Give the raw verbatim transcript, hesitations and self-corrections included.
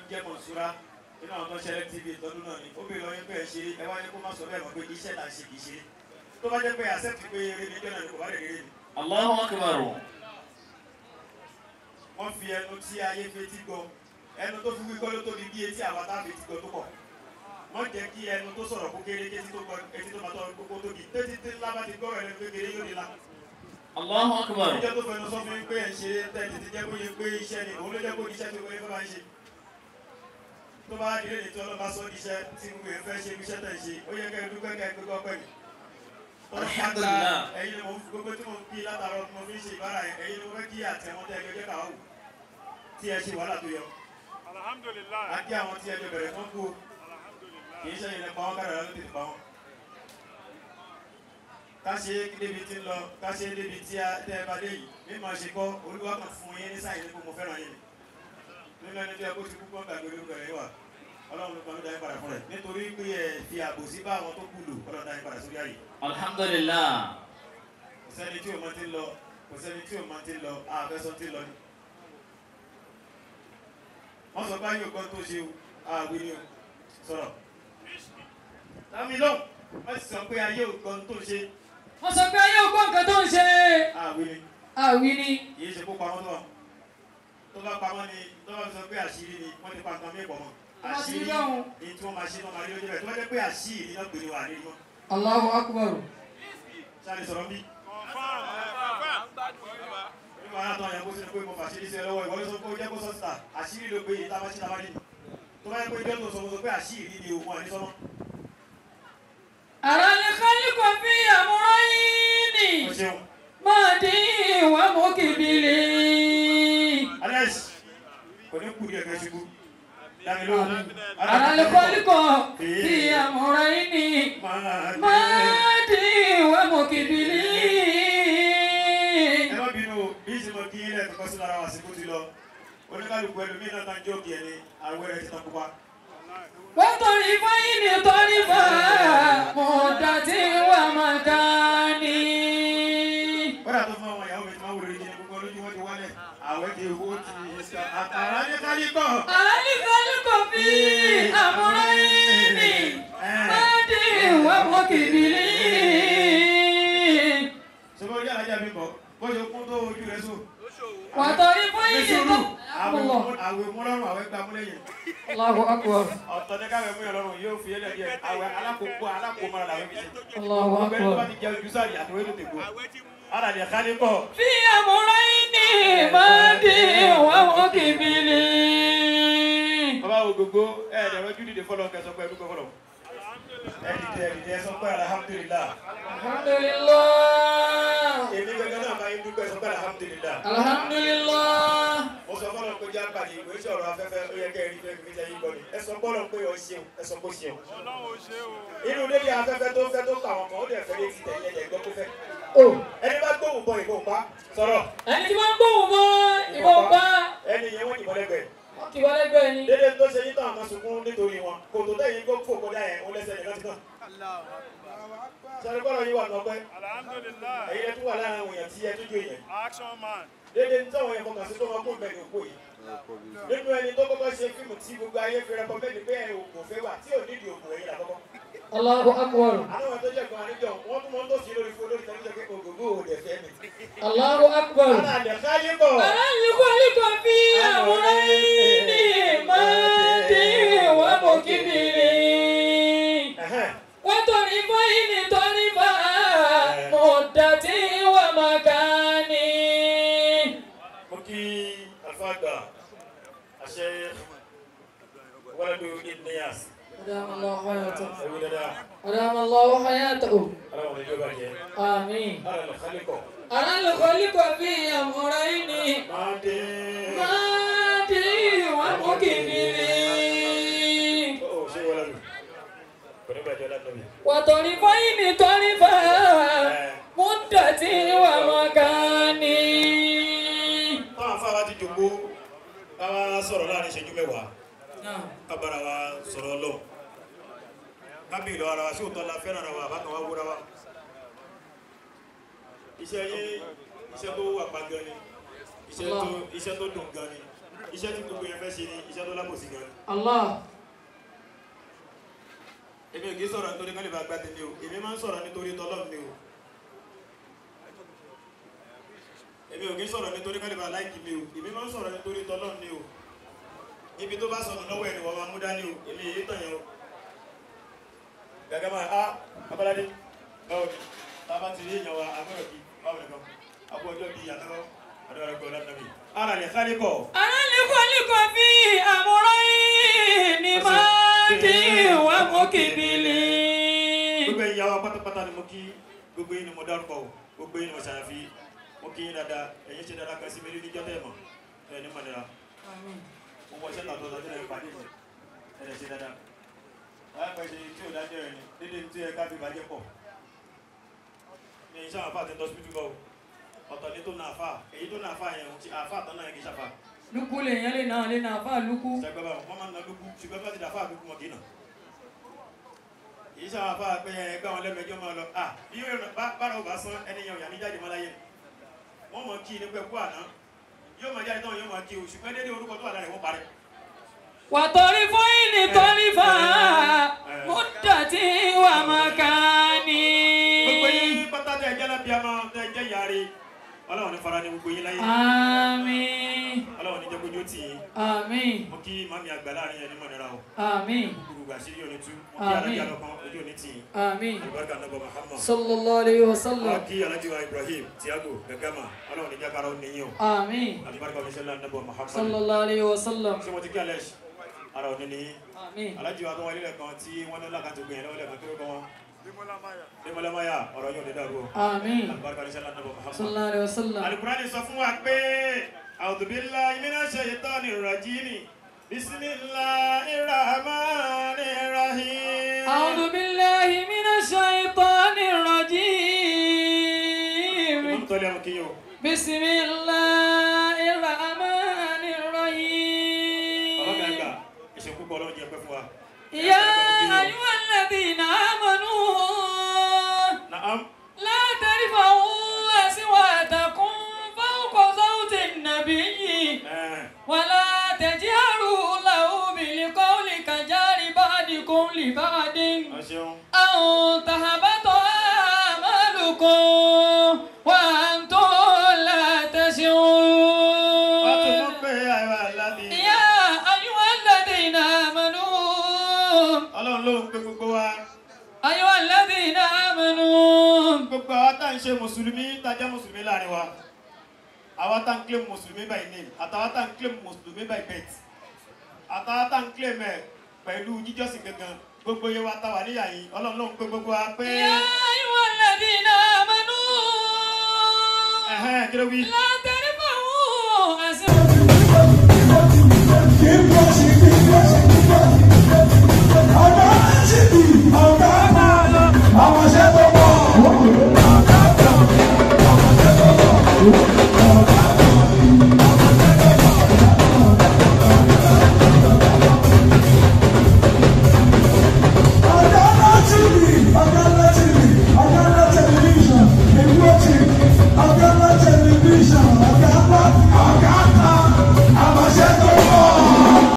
jẹ́ Mọ̀nsúrà nínú àwọn tó ṣẹlẹ̀ T V ìtọ́dún náà ni ó bèèrè lọ́yìn pé ẹ̀ ṣe ẹ wá ní kó má sọ bẹ́ẹ̀ mọ̀ pé iṣẹ́ là ń ṣe kì í ṣe tó bá jẹ́ pé accept pé eré ní jọ́nà ni kò bá lè rere ni. Allahu akbar. wọ́n fi ẹnu tí ayé fetí gbọ́ ẹnu tó fi wí gbọ́ ló tóbi bí etí àwọn tá a fetí gbọ́ tó pọ̀ wọ́n jẹ́ kí ẹnu tó sọ̀rọ̀ kó kéré kétí tó gbọ́ etí tó máa tọ́ gbogbo tóbi tètè tí ńlá bá ti gbọ́rọ̀ ẹni kékeré yóò nílá. Allahu akbar. ìjọ tó fẹnu sọ fún mi pé ẹ̀ ṣe tẹ́lẹ̀ ti jẹ́ kó yẹ pé iṣẹ́ ni òun ló jẹ́ kó iṣẹ́ tó wọlé fẹ́ máa ń ṣe. tó bá délé ní tí ọlọ́ba sọ iṣẹ́ tí gbogbo ẹ̀ fẹ́ ṣe iṣẹ́ tẹ̀ ṣe ó yẹ kẹ́ ẹ dúpẹ́ kẹ́ ẹ gbégbọ́ pẹ́ mi. Alhamdulillah. ẹ̀yin ni mo gbogbo tí mo ń kí látàrọ mo fi ń ṣe ìbára yẹn ẹ̀yin ni mo fẹ́ kí àtẹ̀wọ́n tẹ́ ẹgbẹ́ káwá wò tí ẹ ṣe wàhálà tó yọ. Alhamdulillah. a kí àwọn tí ẹ jọ bẹ̀rẹ̀ fún kú kì í ṣe ìyẹn pa wọn kára ló tètè pa wọn. ká ṣe débi tí ń lọ ká ṣe débi tí tẹ́ ẹ bá dé yìí mímọ ṣe kọ́ olúwa kan fún yín ní sáyẹn ní kó mo fẹ́ràn yín ni nínú ẹni tó yẹ kó ti kú kọ́ gbàgbé olórúkọ rẹ̀ wà ọlọ́run ló kàn ló dá yín padà fún rẹ̀ nítorí pé ẹ fi àbòsí bá àwọn tó kú lò ọlọ́run dá yín padà sórí ààyè. Alhamdulillah. kò sẹ́ni tí o mọ ti ń lọ kò sẹ́ni tí o mọ ti ń lọ àfẹ́sọ́ ti ń lọ ni. wọ́n sọ báyìí ògbọ́n tó ṣe o àwìn ni o sọ̀rọ̀. lámì lọ wọ́n sì sọ pé ayé ògbọ́n tó ṣe. wọ́n sọ pé ayé ògbọ́n nǹkan tó ń ṣe. àwìn ni. àwìn ni. kì í ṣe kó pamọ́ tó wà tó bá pamọ́ ni tó bá sọ pé àṣírí ni wọ́n ti pa nǹkan mí pọ̀ mọ́. àṣírí ni tí wọ́n máa ṣe náà máa rí lójú rẹ̀ tó bá jẹ́ pé àṣírí náà gbèrè wà ní wọn. Allahu akbar. sáré sọ̀rọ̀ bí. nígbà náà tán yẹn kó sinú pé mo fàṣírí sí ẹ lọ́wọ́ ìwọlé sọ pé ó jẹ́ kó sọ́sítà àṣírí ló gbé yìí tá a bá ṣí tábà nínú tó bá yẹ pé ìjọ́ tó sọ sọ pé àṣírí ni òun àní sọ́mọ́. ara lè kálí kò fi àmúrọ́ yín ni. o ṣeun. máa dín ìwà mọ́ kìbìrì. alex kò ní kú ní ẹgbẹ́ ṣubú dámi lóhùn. ara lè kálí kò fi àmúrọ́ yín ni. máa dín ìwà mọ́ kìbìrì. ẹ má bínú bí ìsìnkú kí ilé ẹ̀kọ́ sí lára wa sí kó ti lọ oníkálukú ẹlòmíín náà máa ń jókè ẹni àwẹ̀ rẹ̀ ti tán pupa. wọ́n torí fáyín ní torí fà mọ̀ọ́dá tí wà máa dá ní. kódà tó fún àwọn ìyàwó mi tí wọ́n wúlò ní gbogbo lójú wọn ti wálẹ̀ àwẹ̀ ti owó ti ṣe àtàrà ní kálíkọ̀. àrà ní kálíkọ̀ fi àmúrọ̀ yín ni máa dín ìwà mọ́ kìbìrì. sọ́kọ́ ojú alájà mi bọ̀ bó ṣe kún tó ojú rẹ̀ sùn. wà torí fáyín ní tó. àwẹ̀ múlọ́rùn àwẹ̀ gbàmúlẹ̀yìn. Allahu akbar. ọ̀tọ̀ ní káwé múyàn lọ́rùn yóò fi ẹlẹ́dí ẹ̀ àwẹ̀ alákòókò alákòómọ́ra làwẹ̀ fi ṣe. Allahu akbar. ọgbẹ́ni tó bá ti jẹ ojú sáàdì àtòwé tó tèkó. ara lè ká ní pọ̀. fi àmúrọ̀ yín ni máa dín ìwà mọ́ kìbìrì. bàbá wo gbogbo ẹ̀ẹ́dẹ̀rọ̀ ojú dìde fọlọ́ kẹsàn pé ẹdúgbò fọlọ́. ẹ̀ẹ́dìdẹ ẹ̀ẹ́dìdẹ ẹ sọ pé alhamdulillah. alhamdulillah. èmi gẹ́gẹ́ náà máa ń dúpẹ́ sọ pé alhamdulillah. alhamdulillah. mo sọ fọlọ́ pé já pàdé ìwé sọ̀rọ̀ afẹ́fẹ́ ó yẹ kẹ́ ẹ̀rí fẹ́ fi jẹ́ yín gbọ́dọ̀ ẹ sọ fọlọ́ pé ọ ṣeun ẹ sọ pé ó ṣeun. inú dédé afẹ́fẹ́ tó fẹ́ tó kà wọ́n kan ó dẹ̀ fẹ́ lé ti tẹ̀lé ẹ̀ gbọ́ kó fẹ́. ẹni bá gbóhùn bọ ìbọn pa sọ̀rọ̀. ẹni tí wọ́n ń gbóhùn bọ ìbọn pa. ẹni yẹn wọ́n yìnbọn lẹ́gbẹ̀ẹ́. wọ́n kì í wọ́n lẹ́gbẹ̀ẹ́ ni. dédé tó ṣe yín tán àwọn sunkún nítorí wọn kò tó tẹ̀yìn kó fò kọjá yẹn ó lẹ́sẹ̀ nìkan ti kàn. sọ̀rọ̀ gbọ́dọ̀ yín wà nọ́pẹ́. Alhamdulillah. ẹ̀yin ẹ̀ tún wà láàrin àwọn èèyàn tí ẹ tún jó yẹn. Action man. dédé ní táwọn èèyàn fọkàn sí tó máa kún bẹ́ẹ̀ ní òkú yìí. nínú ẹni tó kọ́kọ́ ṣe fíìmù tí gbogbo ayé fi rẹpọmẹ́ndì pé ẹ̀ òkú fẹ́ wà tí ò nídìí òkú ẹ̀yìn làkọ́kọ́. Allahu akbar. àwọn tó jẹ́ kan àníjọ wọ́n tún mọ́ tó sí lórí fún lórí tẹ̀lifíṣàn pé ògògó ò dẹ̀ fẹ́ mi. Allahu akbar. ara àdẹ̀ káyé bọ̀. ara ní kọ́líkọ́ fi àwòrán yín ni máa dín ìwà mọ́ kìbìrì. wọ́n torí fáyín ní torí fà mọ̀ọ́dá tí wà máa ká ní. mo kí alfagba àṣẹ wàlúù ìdíyàs. أدام الله حياته ẹ̀wù dáadáa. أدام الله حياته aláwọ̀ ìjọ bàjẹ́. آمين. ara lè kálíkọ̀. أنا الخالق في أمرين máa dé. مادي ومكبري ó ṣe wàlúù. kò ní bàjẹ́ lánàá mi. وطرفين طرفا مدة ومكاني. táwọn afárá ti jòkó káwá sọ̀rọ̀ láàrin ìṣẹ́jú mẹ́wàá kábàárà wa sọ̀rọ̀ ọlọ́run kábíyì lọ ara wa sí òótọ́ la fẹ́ràn ara wa àbákan wa wúra wa. iṣẹ́ yé iṣẹ́ tó wà pa gan ni iṣẹ́ tó iṣẹ́ tó dùn gan ni iṣẹ́ tí gbogbo yẹn fẹ́ ṣe ni iṣẹ́ tó lábòsí gan. Allah. Èmi ò kì í sọ̀rọ̀ nítorí kán lè bá gbá tèmi o, èmi máa ń sọ̀rọ̀ nítorí tọ́lọ́run ni o. Èmi ò kì í sọ̀rọ̀ nítorí kán lè bá láìkì mi o, èmi máa ń sọ̀rọ̀ nítorí tọ́lọ́run ni o. Ibi tó bá sọnù lọ́wọ́ ẹni wọ́n máa mú dání o, èmi èyí tàn yẹn o. Gàgà máa, ah, Abọ́ládé, báwo ni? Tá a bá ti rí èèyàn wa, àgbẹ̀rẹ̀ kí, báwo nìkan? Àbú ọjọ́ bíi àtàwọn àdúrà rẹ̀ kọ́ lánàbí. Ara lè sáré kọ̀. Ara lè kọ́ lè kọ́ bí àmúrọ̀ yìí ni máa di wà mú kìbìlì. Gbogbo ìyá wa pátápátá ni mo kí, gbogbo yín ni mo dárúkọ o, gbogbo yín ni mo ṣàyàfi, mo kí yín dáadáa, ẹ̀yin ṣe dáadáa kan sí mi ní jọ́tẹ̀ mọ̀, ẹ̀ ní mọ̀nira. Mo wọ iṣẹ́ tàbí ọ̀tọ̀ ẹ̀ pàdé mi, ẹ̀ lè ṣe dáadáa. Láìpẹ́ ṣe tí ò dájọ́ ẹ̀ ni, dédé tí ẹ ká fi bàjẹ́ pọ̀. Ní iṣẹ́ àwọn àfáà ti ń tọ́ síbítù bọ́ o, ọ̀tọ̀ ní tó na àfáà, èyí tó na àfáà yẹn o, àfáà tán náà kì í ṣàfáà. Lúkú lè yẹn lè náà lè náà fà lúkú. Ṣàgbọ́n wọ́n máa ń na lúkú, ṣùgbọ́n bá ti dà fáà lúkú wọn kì í nà. Èyí ṣàwọn àfáà pé ẹgbẹ́ àwọn lẹ́mẹjọ́ máa lọ, à bí bára ò bá sán ẹniyàn òyà ní jáde mọ́ láyé. Wọ́n mọ̀ kí ní pẹ́ kú àná, yóò máa jáde náà yóò máa kí o, ṣùgbọ́n dédé orúkọ tó wà lára ìwọ́n parẹ́. Wà torí fún ìní torí fà mú dàtí wà máa ká ní. Gbogbo yín pátá tẹ ẹjẹ́ lábí a máa tẹ ẹjẹ́ yàrí. Ọlọ́run ní fara ní gbogbo yín láyé. Àmín. Ọlọ́run ní jẹ́ kójú tì yín. Àmín. Mo kí màmí àgbà láàrin ẹni mọ̀ nira o. Àmín. Gbogbo àṣírí òní tú. Mo kí alájí alọ́kan ojú òní tì yín. Àmín. Àlùbáríkà nàbọ̀ Muhammad. Sallallahu alayhi wa Mo sallam. kí alájí wa Ibrahim Tiago Gagama. Ọlọ́run ní jákàrà ó níyìn o. Àmín. Àlùbáríkà oníṣẹ́lá nàbọ̀ Muhammad. Sallallahu alayhi wa sallam. Ṣé mo ti kí alẹ́ ara òní ni? Àmín. Alájí wa tó wáyé lẹ́ẹ̀kan tí wọ́n ní lákàtúntò gbìyànjú lọ́wọ́ lẹ́ẹ̀kan tó rọ́ wọn. Demola Maya. Demola Maya ọ̀rọ̀ yóò ní dàrú o. Àmín. Àlùbáríkà oníṣẹ́lá nàbọ̀ Muhammad. Sallallahu alayhi wa sallam. Al-Qur'ani sọ fún wa pé a'udhu billahi minash shaitanir rajim. Bismillahir rahmanir rahim. A'udhu billahi minash shaitanir rajim. Imam Tọ́lé àwọn kìí o. Bismillahir rahmanir rahim. Bàbá mi àgbà, ìṣe púpọ̀ ọlọ́run jẹ́ pẹ́ fún wa. Ya ayyuhalladhina amanu. Na'am. La tarfa'u aswatakum fawqa sawti an-nabiyyi. Wa la tajharu lahu bil qawli kajari ba'dikum li ba'din. Ẹ ṣeun. An tahbata a'malukum wa antum la tash'urun. Wọ́n tún mọ́ pé àìwá láti. Ya ayyuhalladhina amanu. Ọlọ́run ló ń pe gbogbo wa. Ayyuhalladhina amanu. Gbogbo àwa tá ń ṣe Mùsùlùmí, tá jẹ́ Mùsùlùmí láàrin wa. Àwa tá ń claim Mùsùlùmí by name, àtàwa tá ń claim Mùsùlùmí by birth. Àtàwa tá ń claim ẹ̀ pẹ̀lú jíjọ́sìn gangan. Gbogbo yẹ wa tá wà níyà yìí, Ọlọ́run ló ń pe gbogbo wa pé. Ya ayyuhalladhina amanu. Ẹ̀hẹ́n, kí ló wí? La